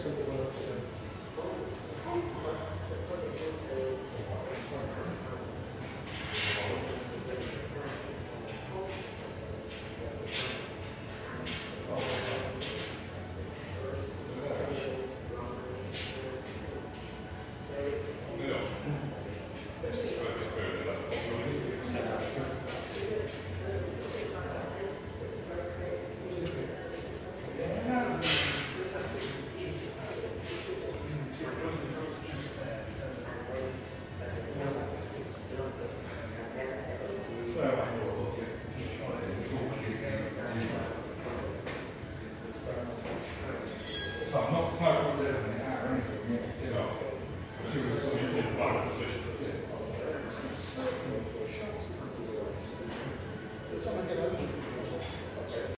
So I'm not quite what they're doing out or anything. No. She was sort of in one position. Yeah.